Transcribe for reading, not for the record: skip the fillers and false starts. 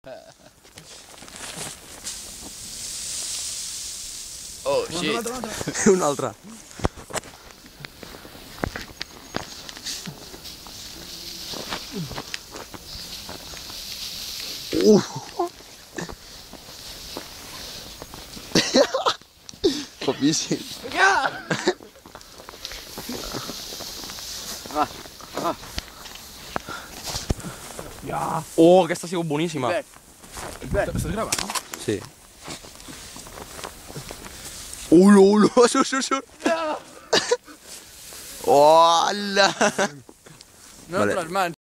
Oh, shit. Un altre. Popíssim. Oh, aquesta ha sigut boníssima. Estàs gravant? Sí. Ulo, surt. Hola! No amb les mans.